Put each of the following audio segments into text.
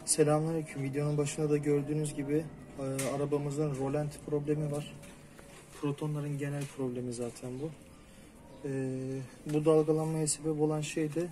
Selamünaleyküm. Videonun başında da gördüğünüz gibi arabamızın rolanti problemi var. Protonların genel problemi zaten bu. Bu dalgalanmaya sebep olan şey de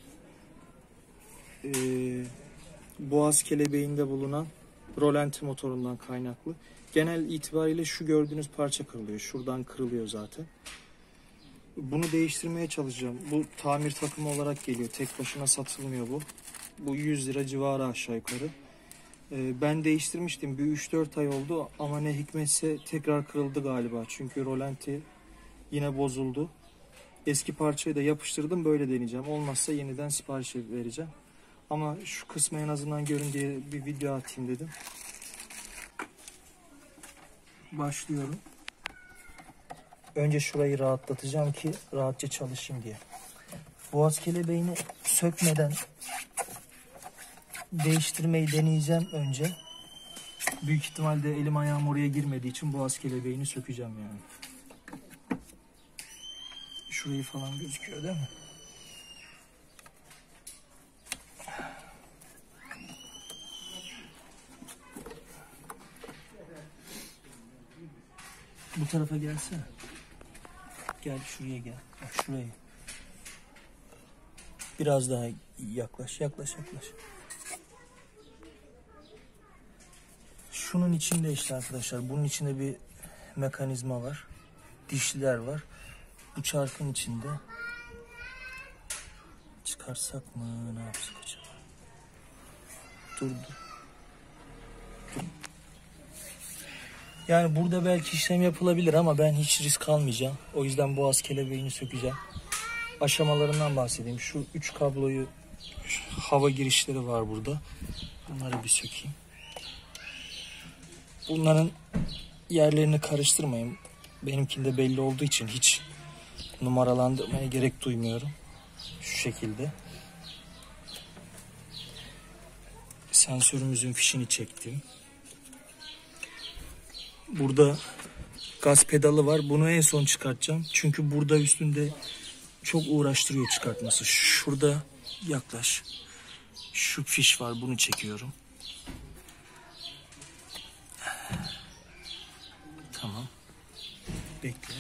boğaz kelebeğinde bulunan rolanti motorundan kaynaklı. Genel itibariyle şu gördüğünüz parça kırılıyor. Şuradan kırılıyor zaten. Bunu değiştirmeye çalışacağım. Bu tamir takımı olarak geliyor. Tek başına satılmıyor bu. Bu 100 lira civarı aşağı yukarı. Ben değiştirmiştim. Bir 3-4 ay oldu ama ne hikmetse tekrar kırıldı galiba. Çünkü rolanti yine bozuldu. Eski parçayı da yapıştırdım. Böyle deneyeceğim. Olmazsa yeniden sipariş vereceğim. Ama şu kısmı en azından görün diye bir video atayım dedim. Başlıyorum. Önce şurayı rahatlatacağım ki rahatça çalışayım diye. Boğaz kelebeğini sökmeden değiştirmeyi deneyeceğim önce. Büyük ihtimalle elim ayağım oraya girmediği için boğaz kelebeğini sökeceğim yani. Şurayı falan gözüküyor değil mi? Bu tarafa gelsene. Gel şuraya gel. Bak şurayı. Biraz daha yaklaş. Şunun içinde işte arkadaşlar. Bunun içinde bir mekanizma var. Dişliler var. Bu çarkın içinde. Çıkarsak mı? Ne yapsak acaba? Dur. Yani burada belki işlem yapılabilir ama ben hiç risk almayacağım. O yüzden boğaz kelebeğini sökeceğim. Aşamalarından bahsedeyim. Şu 3 kabloyu, hava girişleri var burada. Bunları bir sökeyim. Bunların yerlerini karıştırmayın. Benimkinde belli olduğu için hiç numaralandırmaya gerek duymuyorum. Şu şekilde. Sensörümüzün fişini çektim. Burada gaz pedalı var. Bunu en son çıkartacağım. Çünkü burada üstünde çok uğraştırıyor çıkartması. Şurada yaklaş. Şu fiş var. Bunu çekiyorum. Tamam. Bekle.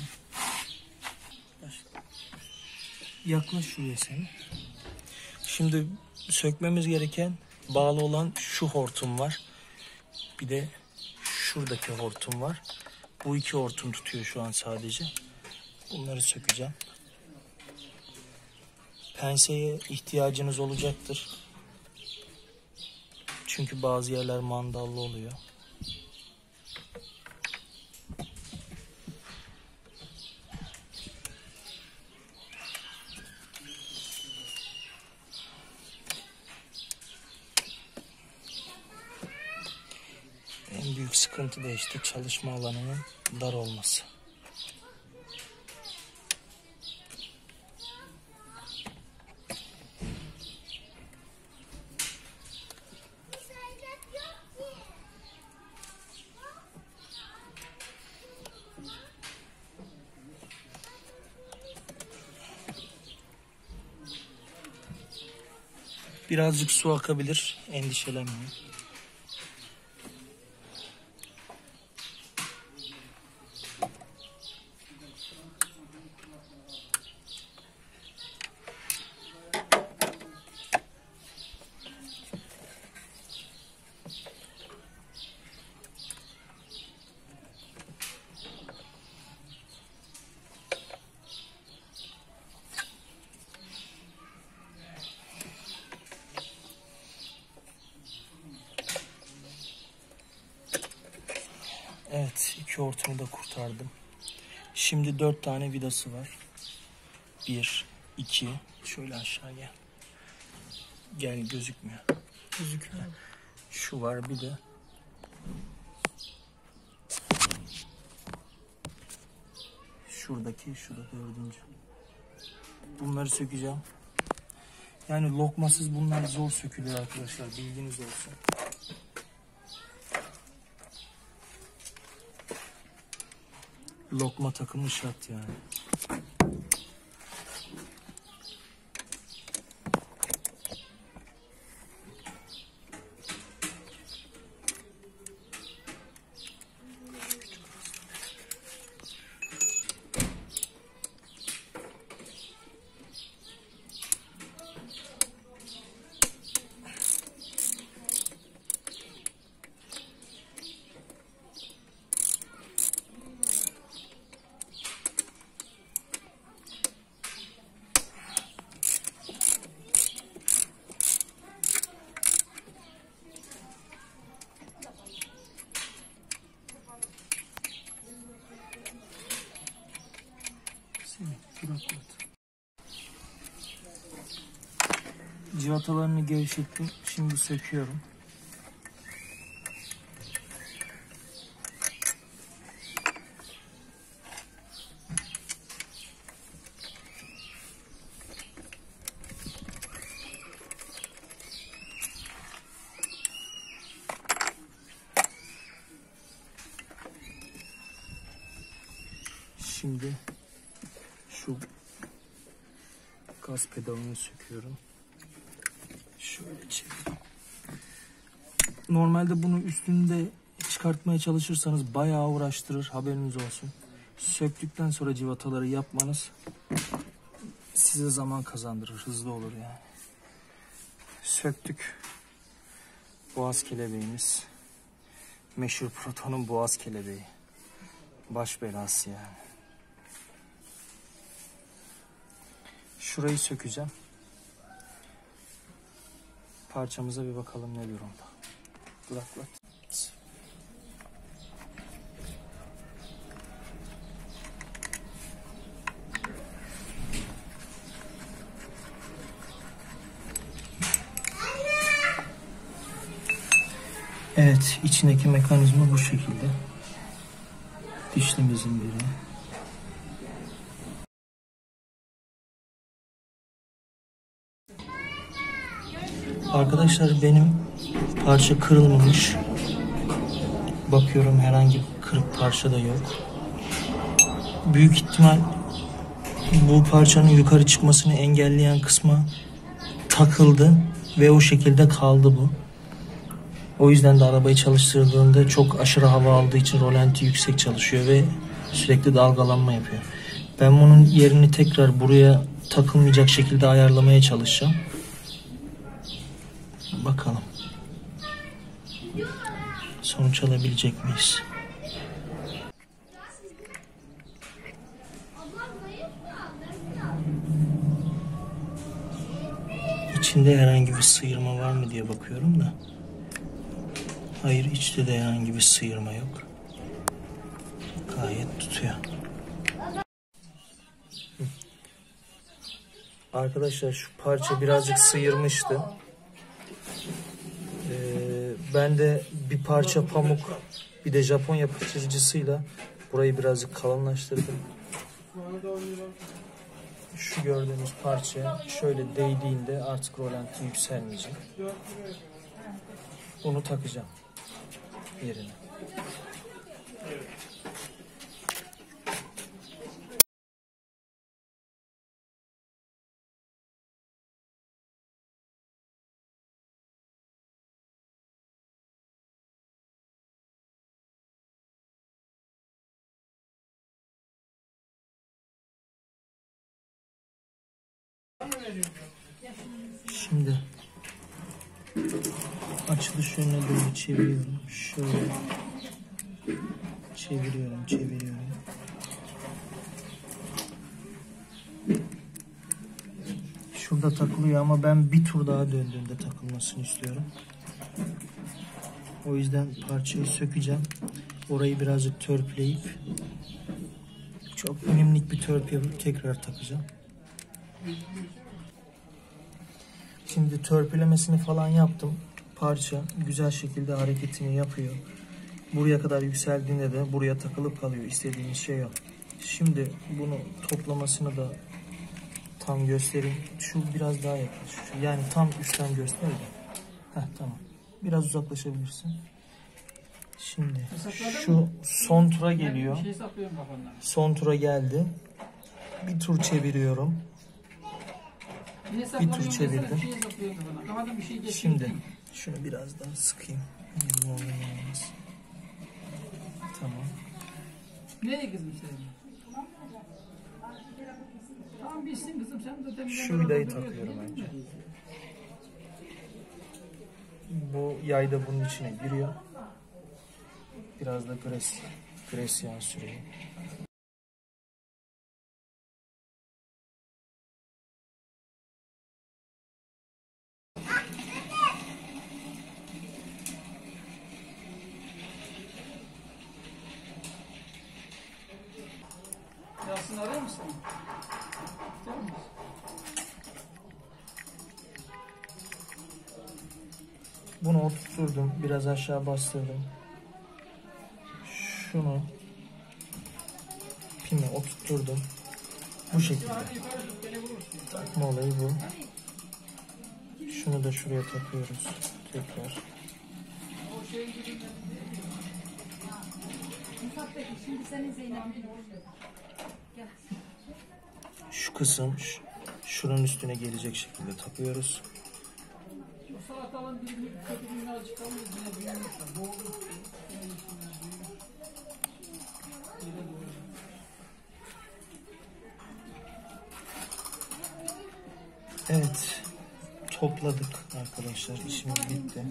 Yaklaş şuraya sen. Şimdi sökmemiz gereken bağlı olan şu hortum var. Bir de şuradaki hortum var. Bu iki hortum tutuyor şu an sadece. Bunları sökeceğim. Penseye ihtiyacınız olacaktır. Çünkü bazı yerler mandallı oluyor. En büyük sıkıntı da işte çalışma alanının dar olması. Birazcık su akabilir, endişelenmeyin. Evet, iki hortumu da kurtardım. Şimdi 4 tane vidası var. 1, 2, şöyle aşağı gel. Gel, gözükmüyor. Gözüküyor. Şu var bir de. Şuradaki, şu da 4. Bunları sökeceğim. Yani lokmasız bunlar zor sökülüyor arkadaşlar, bilginiz olsun. Lokma takımı şart yani. Civatalarını gevşettim. Şimdi söküyorum. Şimdi şu gaz pedalını söküyorum. Şöyle çevireyim. Normalde bunu üstünde çıkartmaya çalışırsanız bayağı uğraştırır, haberiniz olsun. Söktükten sonra civataları yapmanız size zaman kazandırır, hızlı olur yani. Söktük. Boğaz kelebeğimiz. Meşhur Proton'un boğaz kelebeği. Baş belası yani. Şurayı sökeceğim. Parçamıza bir bakalım ne durumda. Kulaklat. Evet, içindeki mekanizma bu şekilde. Dişlimizin biri. Arkadaşlar benim parça kırılmamış. Bakıyorum herhangi bir kırık parça da yok. Büyük ihtimal bu parçanın yukarı çıkmasını engelleyen kısma takıldı ve o şekilde kaldı bu. O yüzden de arabayı çalıştırdığında çok aşırı hava aldığı için rolanti yüksek çalışıyor ve sürekli dalgalanma yapıyor. Ben bunun yerini tekrar buraya takılmayacak şekilde ayarlamaya çalışacağım. Bakalım. Sonuç alabilecek miyiz? İçinde herhangi bir sıyırma var mı diye bakıyorum da. Hayır, içte de herhangi bir sıyırma yok. Gayet tutuyor. Arkadaşlar şu parça birazcık sıyırmıştı. Ben de bir parça pamuk, bir de Japon yapıştırıcısıyla burayı birazcık kalınlaştırdım. Şu gördüğünüz parça şöyle değdiğinde artık rolanti yükselmeyecek. Bunu takacağım yerine. Şimdi açılış yönüne doğru çeviriyorum. Şöyle çeviriyorum. Şurada takılıyor ama ben bir tur daha döndüğümde takılmasını istiyorum. O yüzden parçayı sökeceğim. Orayı birazcık törpüleyip çok minik bir törpü yapıp tekrar takacağım. Şimdi törpülemesini falan yaptım. Parça güzel şekilde hareketini yapıyor. Buraya kadar yükseldiğinde de buraya takılıp kalıyor. İstediğimiz şey o. Şimdi bunu toplamasını da tam göstereyim. Şu biraz daha yaklaş. Yani tam üstten göster de. Heh, tamam. Biraz uzaklaşabilirsin. Şimdi şu son tura geliyor. Son tura geldi. Bir tur çeviriyorum. Bir tur çevirdim. Şimdi şunu biraz daha sıkayım. Tamam. Nereye kızım sen? Tamam bilsin kızım sen de. Şu vidayı takıyorum önce. Bu yay da bunun içine giriyor. Biraz da gresyan süreyim. Yasin arıyor musun? Tamam mı? Bunu oturtturdum. Biraz aşağı bastırdım. Şunu pimi oturtturdum. Bu şekilde. Takma olayı bu. Şunu da şuraya takıyoruz. Tekrar. Şu kısım şunun üstüne gelecek şekilde takıyoruz. Evet, topladık arkadaşlar. İşimiz bitti.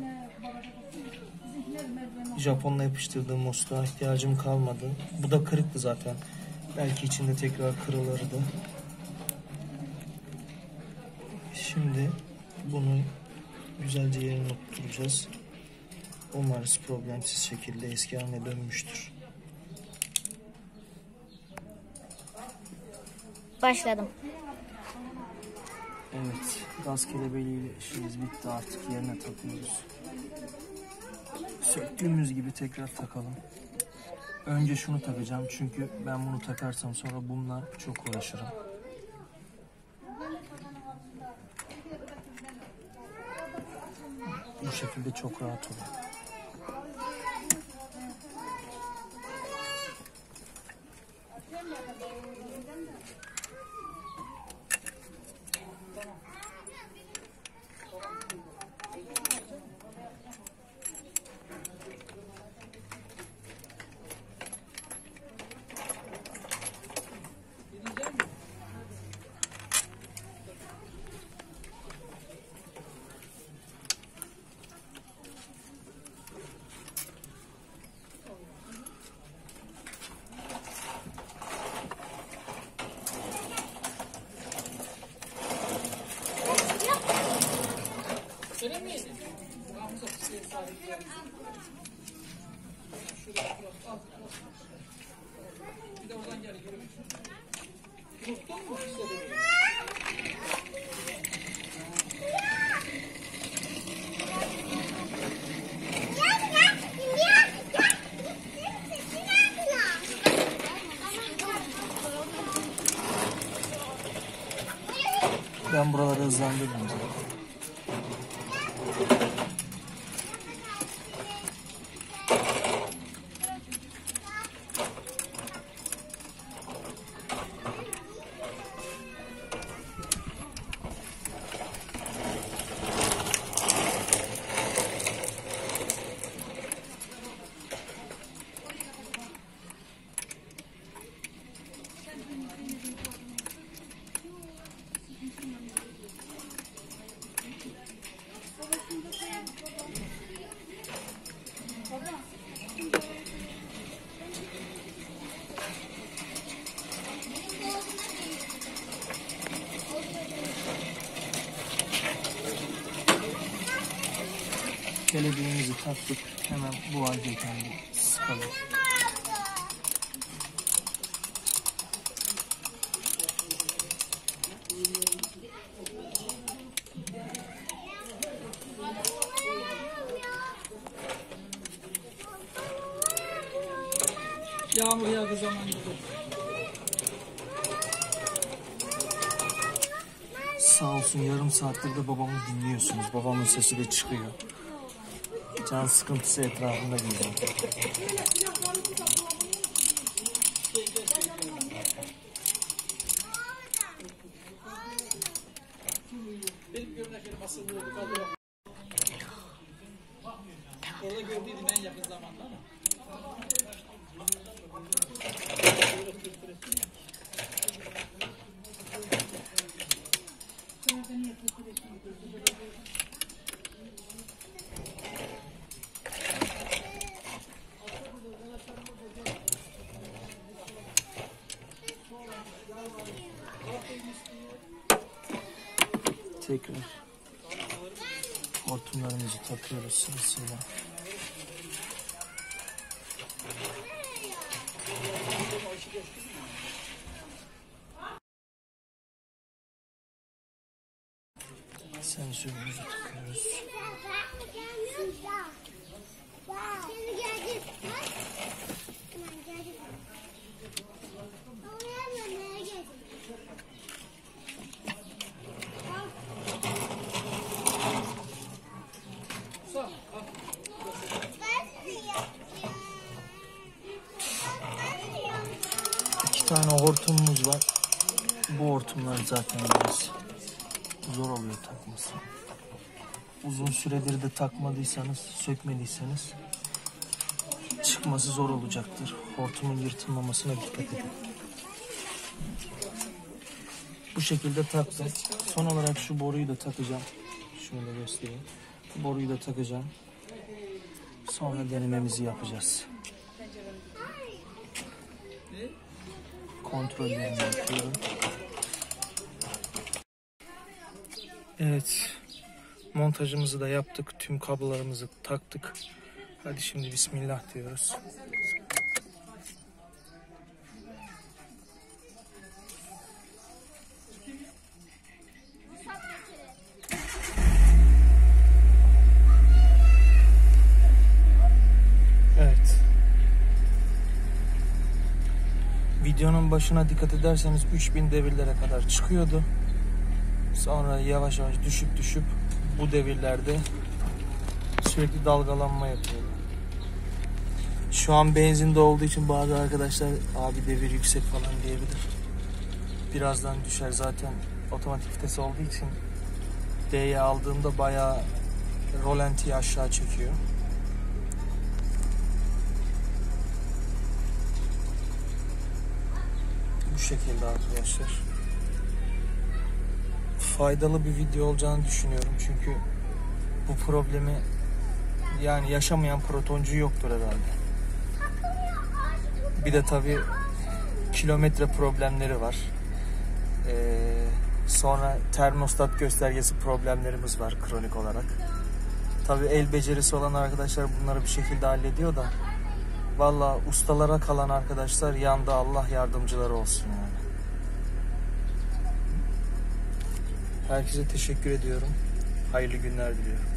Japonla yapıştırdığım musluğa ihtiyacım kalmadı. Bu da kırıktı zaten. Belki içinde tekrar kırılırdı. Şimdi bunu güzelce yerine oturtacağız. Umarız problemsiz şekilde eski haline dönmüştür. Başladım. Evet, gaz kelebeğiyle işimiz bitti, artık yerine takıyoruz. Söktüğümüz gibi tekrar takalım. Önce şunu takacağım çünkü ben bunu takarsam sonra bununla çok uğraşırım. Bu şekilde çok rahat olur. Ben buraları hızlandırdım. Kelebeğimizi taktık. Hemen bu haldeyken bir sıkalım. Yağmur yağdığı zaman gibi. Sağ olsun yarım saattir de babamı dinliyorsunuz. Babamın sesi de çıkıyor. Can sıkıntısı etrafında geziyor. Benim görünen masal oldu kaldı. Orada gördüydüm en yakın zamanda ama. Tekrar hortumlarımızı takıyoruz sırasıyla. Sensörümüzü takıyoruz. İki tane hortumumuz var. Bu hortumlar zaten biraz zor oluyor takması. Uzun süredir de takmadıysanız, sökmediyseniz çıkması zor olacaktır. Hortumun yırtılmamasına dikkat edin. Bu şekilde taktım. Son olarak şu boruyu da takacağım. Şunu da göstereyim. Bu boruyu da takacağım. Sonra denememizi yapacağız. Kontrollerini yapıyorum. Evet. Montajımızı da yaptık. Tüm kablolarımızı taktık. Hadi şimdi bismillah diyoruz. Evet. Videonun başına dikkat ederseniz 3000 devirlere kadar çıkıyordu. Sonra yavaş yavaş düşüp bu devirlerde sürekli dalgalanma yapıyor. Şu an benzinde olduğu için bazı arkadaşlar abi devir yüksek falan diyebilir. Birazdan düşer, zaten otomatik vites olduğu için D'ye aldığımda bayağı rolantiyi aşağı çekiyor. Bu şekilde arkadaşlar. Faydalı bir video olacağını düşünüyorum çünkü bu problemi yani yaşamayan protoncu yoktur herhalde. Bir de tabii kilometre problemleri var. Sonra termostat göstergesi problemlerimiz var kronik olarak. Tabii el becerisi olan arkadaşlar bunları bir şekilde hallediyor da valla ustalara kalan arkadaşlar yandı, Allah yardımcıları olsun yani. Herkese teşekkür ediyorum. Hayırlı günler diliyorum.